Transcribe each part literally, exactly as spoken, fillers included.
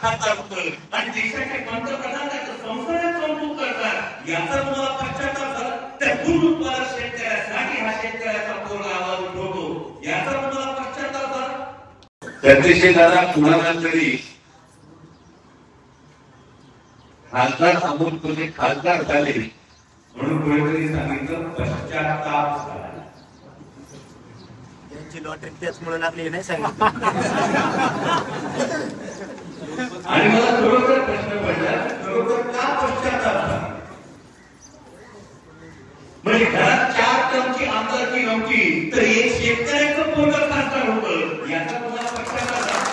खासदार होतं आणि देशाचे पंतप्रधान त्याचं संसदेत कौतुक करतात, याचा तुम्हाला पश्चाताप झाला? त्या दूध उत्पादक शेतकऱ्यासाठी हा शेतकऱ्याचा पोरगा आवाज उठवतो, याचा तुम्हाला पश्चाताप झाला? त्याच्याशी दादा कुणाला तरी खासदार अमोल कोल्हे खासदार झाले म्हणून कोणीतरी सांगितलं पश्चाताप झाला. त्यांची लॉटरी तेच म्हणून आपली नाही सांगितलं. आणि मला खरोखर प्रश्न पडला, खरोखर का पश्चाताप झाला? म्हणजे घरात चार टनची आमदारकी नव्हती तर एक शेतकऱ्याचं पोरगं खासदार होतं, याचा तुम्हाला पश्चाताप झाला?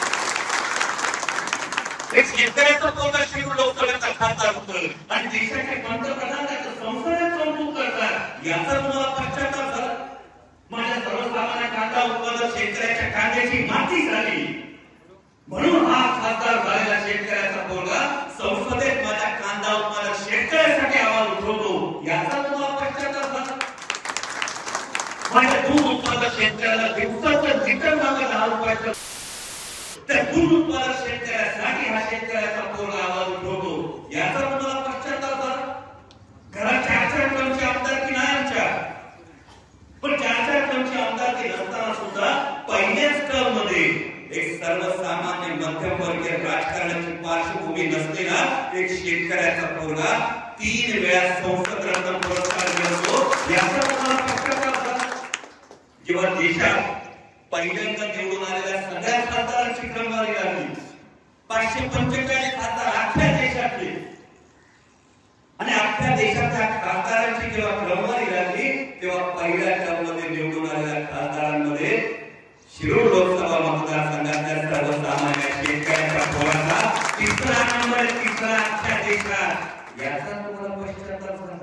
एक शेतकऱ्याचं पोरगं शिरूर लोकसभेचा खासदार होतं आणि देशाचे पंतप्रधान त्याचं संसदेत कौतुक करतात, याचा तुम्हाला पश्चाताप झाला? माझ्या सर्वसामान्य कांदा उत्पादक शेतकऱ्याच्या कांद्याची माती झाली म्हणून हा खासदार झालेला शेतकऱ्याचा पोरगा संसदेत माझ्या कांदा उत्पादक शेतकऱ्यासाठी आवाज उठवतो, याचा तुम्हाला पश्चाताप झाला? माझ्या दूध उत्पादक शेतकऱ्याला दिवसाचं रिटर्न मागं दहा रुपयाचं, त्या दूध उत्पादक शेतकऱ्यासाठी हा शेतकऱ्याचा पोरगा आवाज उठवतो, याचा तुम्हाला पश्चाताप झाला? घरात चार चार टनची आमदारकी नाही आमच्या, पण चार चार टनची आमदारकी नसताना सुद्धा पहिल्याच टर्म मध्ये एक सर्वसामान्य मध्यमवर्गीय राजकारणाची पार्श्वभूमी नसलेला एक शेतकऱ्याचा पोरगा तीन वेळा संसद रत्न पुरस्कार मिळवतो, याचा तुम्हाला पश्चाताप झाला? जेव्हा देशात पहिल्यांदा निवडून आलेल्या सगळ्या खासदारांची क्रमवारी लागली, पाचशे पंचेचाळीस खासदार अख्ख्या देशातले, आणि अख्ख्या देशाच्या खासदारांची जेव्हा क्रमवारी लागली तेव्हा पहिल्या टर्ममध्ये निवडून आलेल्या खासदारांमध्ये शिरूर लोकसभा मतदारसंघातल्या सर्वसामान्य शेतकऱ्याच्या पोराचा तिसरा नंबर, तिसरा अख्ख्या देशात, याचा तुम्हाला पश्चाताप झाला?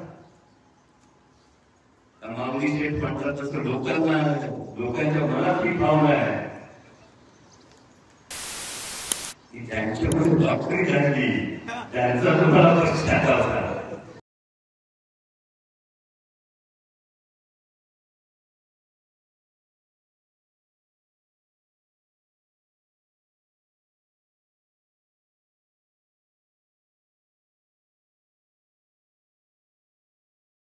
माऊली शेठ म्हणतात तसं लोकांना, लोकांच्या मनात ही भावना आहे की त्यांच्याकडून डॉक्टरी झाली, त्यांचा तुम्हाला पश्चाताप झाला.